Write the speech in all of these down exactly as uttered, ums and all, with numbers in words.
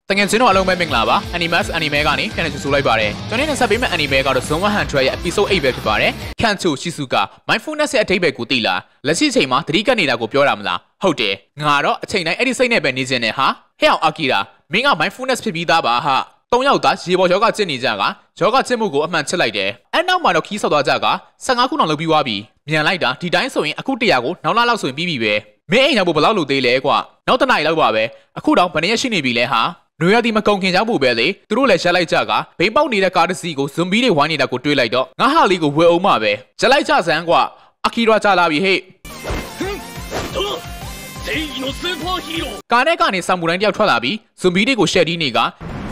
တကယ်ချင်းတော့အလုံးပဲမင်္ဂလာပါ Animask anime ကနေခန့်ချူဆိုလိုက်ပါတယ်ကျွန်တော်နဲ့ဆက်ပေးမယ့် anime ကတော့ Zone one hundred ရဲ့ episode eight ပဲဖြစ်ပါတယ်ခန့်ချူ Shizuka mindfulness ရဲ့အဓိပ္ပာယ်ကိုသိလားလက်ရှိအချိန်မှာသတိကပ်နေတာကိုပြောတာမလားဟုတ်တယ်ငါတော့အချိန်တိုင်းအဲ့ဒီစိတ်နဲ့ပဲနေစင်နေဟာဟဲ့အောင် Akira မင်းက mindfulness ဖြစ်ပြီးသားပါဟာသုံးယောက်သားရေပေါ်ယောဂကျင့်နေကြကယောဂကျင့်မှုကိုအမှန်ချစ်လိုက်တယ်အဲ့နောက်မှာတော့ခီးဆော့သွားကြကfifteenခုတောင်လုပ်ပြီးသွားပြီမြန်လိုက်တာဒီတိုင်းဆိုရင်အခုone hundredကိုနောက်လာလောက်ဆိုရင်ပြီးပြီပဲမင်းအိမ်ရောက်ဖို့ဘယ်လောက်လို့သေးလဲကွာနောက်တစ်နာရီလောက်ပါပဲအခုတော့ဘယ်နှစ်ရက်ရှိနေပြီလဲဟာနွေရသည်မကုန်ခင်ရောက်ဖို့ပဲလေသူတို့လည်းရက်လိုက်ကြကဘိန်းပေါက်နေတဲ့ကားတစ်စီးကိုဇွန်ဘီတွေဝိုင်းနေတာကိုတွေးလိုက်တော့ငါဟာလေးကိုဝယ်အောင်မှာပဲရက်လိုက်ကြစမ်းကွာအာကီရာကြလာပြီဟဲ့ကားနဲ့ကနေဆာမူရိုင်းတယောက်ထွက်လာပြီးဇွန်ဘီတွေကိုရှက်တီးနေက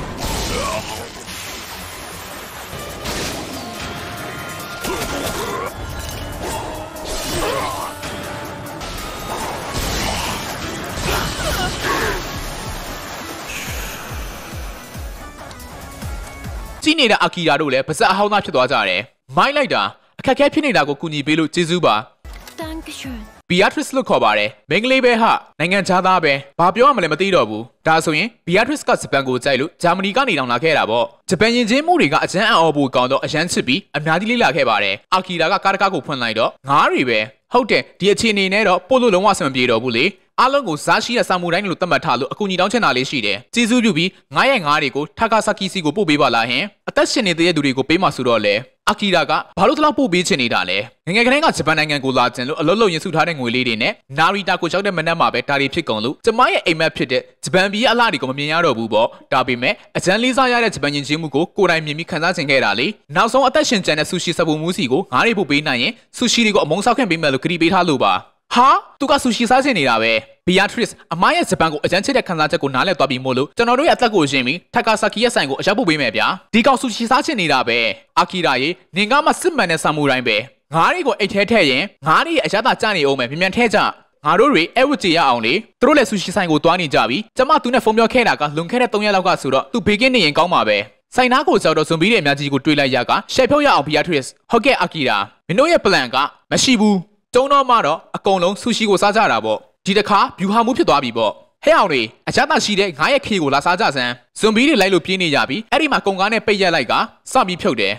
ကြည့်နေတဲ့အာကီရာတို့လည်းပါဇက်အဟောင်းသားဖြစ်သွားကြတယ်။မိုင်းလိုက်တာအခက်အခဲဖြစ်နေတာကိုကူညီပေးလို့ကျေးဇူးပါ။ Breatrix လို့ခေါ်ပါတယ်။မင်္ဂလေးပဲဟာနိုင်ငံခြားသားပဲ။ဘာပြောရမလဲမသိတော့ဘူး။ဒါဆိုရင် Breatrix ကဂျပန်ကိုကြိုက်လို့ဂျာမနီကနေတောင်လာခဲ့တာပေါ့။ဂျပန်ရင်ချင်းမှုတွေကအကျန်းအံ့ဩဖို့ကောင်းတော့အရန်ချစ်ပြီးအများကြီးလေးလာခဲ့ပါတယ်။အာကီရာကကားတကားကိုဖွင့်လိုက်တော့ငါးတွေပဲ။ဟုတ်တယ်ဒီအခြေအနေနဲ့တော့ပို့လို့လုံးဝဆင်မပြေတော့ဘူးလေ။အားလုံးကိုဇာရှိတဲ့ဆာမူရိုင်းလို့သတ်မှတ်ထားလို့အကူအညီတောင်းချင်တာလေးရှိတယ်။ကျေးဇူးပြုပြီးငါးရဲ့ငါးတွေကိုထာကာဆာကီစီကိုပို့ပေးပါလားဟင်။အသက်ရှင်နေတဲ့သူတွေကိုပေးမှဆိုတော့လေအာကီရာကဘာလို့တလောက်ပို့ပေးချင်နေတာလဲ။ငငယ်ကလေးကဂျပန်နိုင်ငံကိုလာကျင်လို့အလုံးလုံးရင်စုထားတဲ့ငွေလေးတွေနဲ့နာရီတာကိုရောက်တဲ့မနက်မှာပဲဒါတွေဖြစ်ကုန်လို့ကျမရဲ့အိမ်မက်ဖြစ်တဲ့ဂျပန်ပြည်အလားတွေကိုမမြင်ရတော့ဘူးပေါ့။ဒါပေမဲ့အကျန်းလေးစားရတဲ့ဂျပန်ယဉ်ကျေးမှုကိုကိုယ်တိုင်မြင်ပြီးခံစားချင်ခဲ့တာလေ။နောက်ဆုံးအသက်ရှင်ကျန်တဲ့ဆူရှီစပူမူးစီကိုငါးတွေပို့ပေးနိုင်ရင်ဆူရှီတွေကိုအမုန်းဆောက်ခင်ပေးမယ်လို့ကတိပေးထားလို့ပါ။ဟာသူကဆူရှီစားချင်နေတာပဲ။ Breatrix အမရဲ့ဂျပန်ကိုအကြမ်းချစ်တဲ့ခံစားချက်ကိုနားလည်သွားပြီးမို့လို့ကျွန်တော်တို့ရဲ့အသက်ကိုရှင်ပြီးထာကာဆာကီရဲ့ဆိုင်ကိုအရောက်ပို့ပေးမယ်ဗျာဒီကောင်ဆူရှီစားချင်နေတာပဲအာကီရာရေနင်ကမှစစ်မှန်တဲ့ဆာမူရိုင်းပဲငါးတွေကိုအိတ်ထဲထည့်ရင်ငါးတွေရဲ့အရသာကျနေအောင်မယ်မြန်မြန်ထဲကြငါတို့တွေအဲ့ဝတ်ကြရအောင်လေသူတို့လည်းဆူရှီဆိုင်ကိုတွားနေကြပြီကျမသူနဲ့ဖုန်းပြောခဲ့တာကလွန်ခဲ့တဲ့သုံးရက်လောက်ကဆိုတော့သူဘေကင်းနေရင်ကောင်းပါပဲဆိုင်နာကိုကြောက်တော့ဇွန်ဘီတွေအများကြီးကိုတွေးလိုက်ရကရှယ်ဖြုတ်ရအောင် Breatrix ဟုတ်ကဲ့အာကီရာမင်းတို့ရဲ့ plan ကမရှိဘူးကျုံတော့မှတော့အကုန်လုံးဆူရှီကိုစားကြတာပေါ့ဒီတစ်ခါဗျူဟာမှုဖြစ်သွားပြီပေါ့ဟဲ့အောင်တွေအချမ်းသာရှိတဲ့ငါးရဲ့ခေကိုလာစားကြစမ်းဇွန်ဘီတွေလိုက်လို့ပြေးနေကြပြီအဲ့ဒီမှာကုံကားနဲ့ပိတ်ရက်လိုက်ကစပြီးဖြုတ်တယ်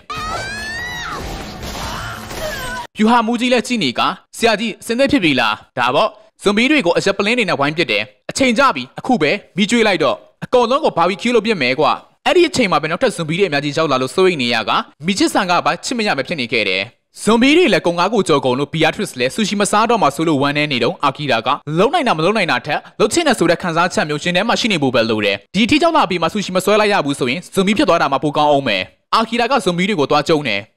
ဗျူဟာမှုကြီးလည်းကြည့်နေကဆရာကြီးစင်သက်ဖြစ်ပြီလားဒါပေါ့ဇွန်ဘီတွေကိုအရက်ပလင်းတွေနဲ့ဝိုင်းပစ်တယ်အချိန်ကြပြီအခုပဲမီးကျွေးလိုက်တော့အကုန်လုံးကိုဘာဘီကျူလို့ပြစ်မယ်ကွာအဲ့ဒီအချိန်မှာပဲနောက်ထပ်ဇွန်ဘီတွေအများကြီးရောက်လာလို့စိုးရိမ်နေရကမီချစ်ဆန်ကပါချစ်မရပဲဖြစ်နေခဲ့တယ်ဇွန်ဘီတွေလည်းကုံကားကိုကြော်ကုန်လို့ Breatrix လည်းဆူရှီမစားတော့မှဆိုလို့ဝမ်းနေနေတော့အာကီရာကလုံးနိုင်တာမလုံးနိုင်တာထက်လှုပ်ချင်တဲ့ဆိုတဲ့ခံစားချက်မျိုးရှင်ထဲမှာရှိနေဖို့ပဲလိုတယ်ဒီအထိကြောင့်လာပြီးမှဆူရှီမဆွဲလိုက်ရဘူးဆိုရင်ဇွန်ဘီဖြစ်သွားတာမှပိုကောင်းအောင်မယ်အာကီရာကဇွန်ဘီတွေကိုသွားကျုံတယ်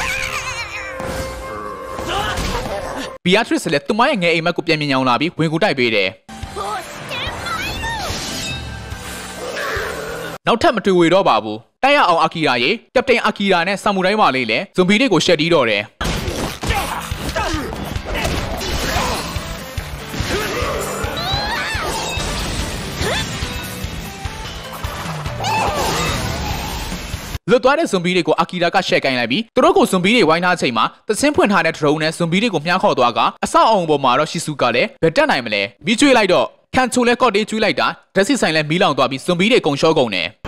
Breatrixလည်းသူမရဲ့ငယ်အိမ်မက်ကိုပြန်မြင်အောင်လာပြီးဝင်ကူတိုက်ပေးတယ်နောက်ထပ်မတွေ့ဝေတော့ပါဘူးတိုက်ရအောင်အာကီရာရေကပတိန်အာကီရာနဲ့ဆာမူရိုင်းမလေးလည်းဇွန်ဘီတွေကိုရှက်တီးတော့တယ်လွတ်သွားတဲ့ဇွန်ဘီတွေကိုအာကီရာကရှက်ကင်လိုက်ပြီးသူတို့ကိုဇွန်ဘီတွေဝိုင်းထားချိန်မှာသစင်းဖွင့်ထားတဲ့ဒရုန်းနဲ့ဇွန်ဘီတွေကိုမြှားခေါ်သွားကအဆောက်အုံပေါ်မှာတော့ရှီဆူကလည်းဘယ်တက်နိုင်မလဲမီးကျွေးလိုက်တော့ခန်ချိုလဲကော့တေးကျွေးလိုက်တာဓာတ်ဆီဆိုင်လဲမီးလောင်သွားပြီးဇွန်ဘီတွေကုံရှောကုန်တယ်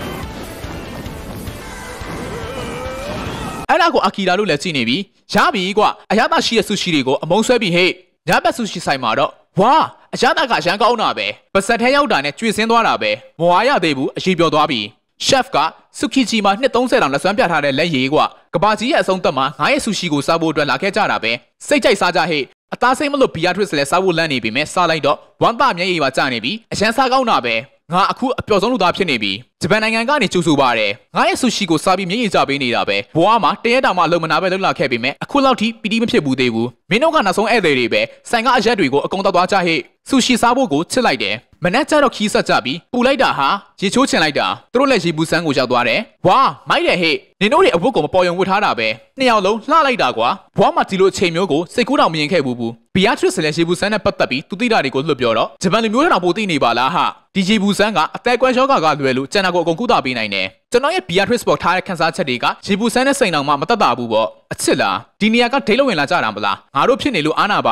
အဲ့ဒါကိုအာကီရာတို့လည်းကြည့်နေပြီရပြီကွာအရသာရှိတဲ့ဆူရှီတွေကိုအမုန်းဆွဲပြီးဟေ့ညဘက်ဆူရှီဆိုင်မှာတော့ဝါအရသာကအရန်ကောင်းတာပဲပါစက်ထဲရောက်တာနဲ့ကျွေစင်းသွားတာပဲမဝါရသေးဘူးအရေးပြောသွားပြီရှက်ဖ်ကဆူကီချီမှာနှစ်သုံးဆယ်တောင်လက်စွမ်းပြထားတဲ့လက်ရည်ကွာကဘာကြီးရဲ့အဆုံးသက်မှာငါးရဲ့ဆူရှီကိုစားဖို့အတွက်လာခဲ့ကြတာပဲစိတ်ကြိုက်စားကြဟေ့အသားစိတ်မလို့ Breatrix လည်းစားဖို့လန့်နေပြီမဲ့စားလိုက်တော့ဝမ်တာမျက်ရည်ပါကျနေပြီအရန်စားကောင်းတာပဲငါအခုအပျော်ဆုံးလူသားဖြစ်နေပြီဂျပန်နိုင်ငံကနေကြိုဆိုပါတယ်ငါရဲ့ဆူရှီကိုစားပြီးမျက်ရည်ကျပေးနေတာပဲဘွားမှာတရက်တောင်မှအလုံးမနာပဲလှုပ်လာခဲ့ပြီမဲ့အခုလောက်ထိပီတိမဖြစ်ဘူးသေးဘူးမင်းတို့ကနောက်ဆုံးဧည့်သည်တွေပဲဆိုင်ကအရက်တွေကိုအကုန်တောက်သွားကြဟဲ့ဆူရှီစားဖို့ကိုချစ်လိုက်တယ်မနက်ကျတော့ခီးဆက်ကြပြီးပူလိုက်တာဟာရေချိုးချင်လိုက်တာသူတို့လည်းရေဘူးဆန်းကိုရောက်သွားတယ်ဝါမိုက်တယ်ဟဲ့နင်တို့တွေအဝတ်ကိုမပေါ်ယုံဝတ်ထားတာပဲနှစ်ယောက်လုံးလှလိုက်တာကွာဘွားမှာဒီလိုအချိန်မျိုးကိုစိတ်ကူးတောင်မရင်ခဲ့ဘူးဘူးBreatrixလည်းရေဘူးဆန်းနဲ့ပတ်သက်ပြီးသူသိတာတွေကိုလွတ်ပြောတော့ဂျပန်လူမျိုးတောင်ပိုသိနေပါလားဟာဒီရေဘူးဆန်းကအသက်ကွဲရှော့ကကလွယ်လို့ကျန်တာကိုအကုန်ကုသပေးနိုင်တယ်ကျွန်တော်ရဲ့ Breatrix ပေါ်ထားတဲ့ခန်းစားချက်တွေကရေဘူးဆန်းနဲ့စိန်တောင်မှမတက်တာဘူးပေါ့အချစ်လားဒီနေရာကဒိတ်လို့ဝင်လာကြတာမလားငါတို့ဖြစ်နေလို့အားနာပါတယ်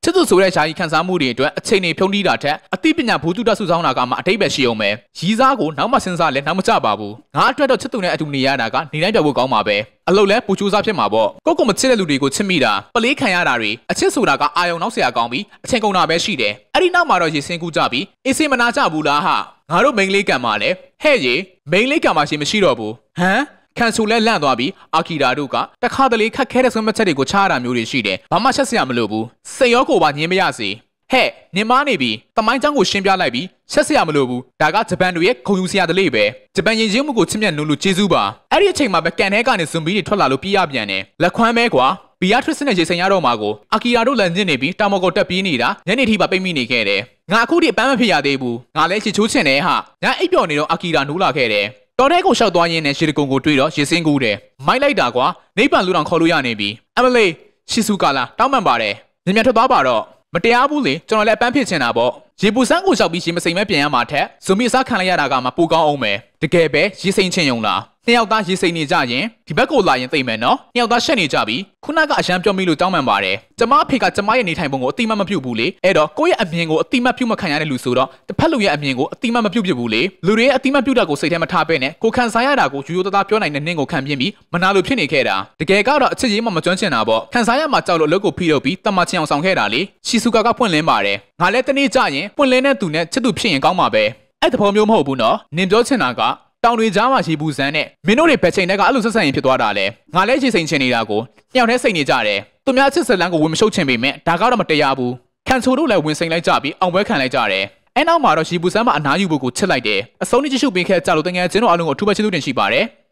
ချစ်သူဆိုတဲ့ယာယီခန်းစားမှုတွေအတွက်အချိန်တွေဖြုံးတီးတာထက်အသိပညာဘူတုတဆုဆောင်းတာကမှအတိတ်ပဲရှိအောင်ပဲရီးစားကိုနောက်မှစဉ်းစားလဲနောက်မကြပါဘူးငါအတွက်တော့ချစ်သူနဲ့အတူနေရတာကနေတိုင်းပြောဖို့ကောင်းပါပဲအလုပ်လဲပူချိုးစားဖြစ်မှာပေါ့ကိုကိုမချစ်တဲ့လူတွေကိုချစ်မိတာပလေးခံရတာတွေအချစ်ဆိုတာကအာယုံနောက်ဆရာကောင်းပြီးအချိန်ကုန်တာပဲရှိတယ်အဲ့ဒီနောက်မှာတော့ရေစင်းကူးကြပြီးအေးစေးမနာကြဘူးလားဟာငါတို့မိန်းကလေးကံမှာလဲဟဲ့ရေမိန်းကလေးကံမှာရှိမရှိတော့ဘူးဟမ်ခံဆူလဲလန့်သွားပြီးအာကီရာတို့ကတခါတလေခက်ခဲတဲ့ဆွမ်းမချက်တွေကိုချားရတာမျိုးတွေရှိတယ်ဘာမှချက်စရာမလိုဘူးစိတ်ရောကိုယ်ပါညင်းမရစေဟဲ့နင်မနေပြီတမိုင်းချောင်းကိုရှင်းပြလိုက်ပြီးချက်စရာမလိုဘူးဒါကဂျပန်တွေရဲ့ခုံယူစရာတလေပဲဂျပန်ရင်ချင်းမှုကိုချစ်မြတ်နုလို့ကျေးဇူးပါအဲ့ဒီအချိန်မှာပဲကန်ထဲကနေဇွန်ဘီတွေထွက်လာလို့ပြေးရပြန်တယ်လက်ခွမ်းမဲကွာဘီယာထရစ်နဲ့ရေစိန်ရတော့မှာကိုအာကီရာတို့လန်ကျင်နေပြီးတာမော်ကိုတက်ပြေးနေတာညနေထိပါပိတ်မိနေခဲ့တယ်ငါအခုထိအပန်းမဖြစ်ရသေးဘူးငါလည်းချစ်ချိုးချင်တယ်ဟာညအိပ်ပျော်နေတော့အာကီရာနိုးလာခဲ့တယ်တော်တဲ့ကိုရှောက်သွားရင်းနဲ့ရှီတကုံကိုတွေ့တော့ရေစင်းကူးတယ်မိုက်လိုက်တာကွာနေပန်လူတော်ခေါ်လို့ရနေပြီအမလေးရှီဆူကာလာတောင်းပန်ပါတယ်ညံ့ညံ့ထွက်သွားပါတော့မတရားဘူးလေကျွန်တော်လည်းအပန်းဖြစ်ချင်တာပေါ့ရေပူစမ်းကိုရှောက်ပြီးရေမစိမ်မဲပြန်ရမှာထက်ဇွန်မီအစားခံလိုက်ရတာကမှပိုကောင်းအောင်ပဲတကယ်ပဲရေစိမ်ချင်ုံလားနှစ်ယောက်သားရေစိမ်နေကြရင်ဒီဘက်ကိုလာရင်သိမယ်နော်နှစ်ယောက်သားရှက်နေကြပြီခုနကအရန်ပြောမိလို့တောင်းပန်ပါတယ်ကျမအဖေကကျမရဲ့နေထိုင်ပုံကိုအတိမတ်မပြုတ်ဘူးလေအဲ့တော့ကိုယ့်ရဲ့အမြင်ကိုအတိမတ်ပြုတ်မခံရတဲ့လူဆိုတော့တစ်ဖက်လူရဲ့အမြင်ကိုအတိမတ်မပြုတ်ဖြစ်ဘူးလေလူတွေရဲ့အတိမတ်ပြုတ်တာကိုစိတ်ထဲမထားပဲနဲ့ကိုခံစားရတာကိုယူရိုးသားပြောနိုင်တဲ့နင့်ကိုခံပြင်းပြီးမနာလို့ဖြစ်နေခဲ့တာတကယ်ကတော့အချစ်ရေးမှမကျွမ်းကျင်တာပေါ့ခံစားရမှာကြောက်လို့အလုပ်ကိုဖိလုပ်ပြီးတမချင်အောင်ဆောင်ခဲ့တာလေရှီဆူကာကဖွင့်လင်းပါတယ်ငါလည်းတနေ့ကြရင်ပွင့်လင်းတဲ့သူနဲ့ချစ်သူဖြစ်ရင်ကောင်းမှာပဲအဲ့တဘောမျိုးမဟုတ်ဘူးနော်နင်ပြောချင်တာကတောင်တွေကြားမှာရေပူစမ်းနဲ့မင်းတို့တွေဘက်ချိန်တွေကအဲ့လိုဆက်ဆံရင်ဖြစ်သွားတာလေငါလည်းရေစိန်ချင်နေတာကိုညောင်ထဲစိတ်နေကြတယ်သူများချစ်စလန်းကိုဝင်မရှုပ်ချင်ပေမဲ့ဒါကတော့မတရားဘူးခံချိုတို့လည်းဝင်စိန်လိုက်ကြပြီးအောင်ပွဲခံလိုက်ကြတယ်အဲ့နောက်မှာတော့ရေပူစမ်းမှာအနားယူဖို့ကိုချစ်လိုက်တယ်အစုံနဲ့ကြည့်ရှုပေးခဲ့ကြလို့တကယ်ချင်းတို့အားလုံးကိုအထူးပဲချစ်သူတင်ရှိပါတယ်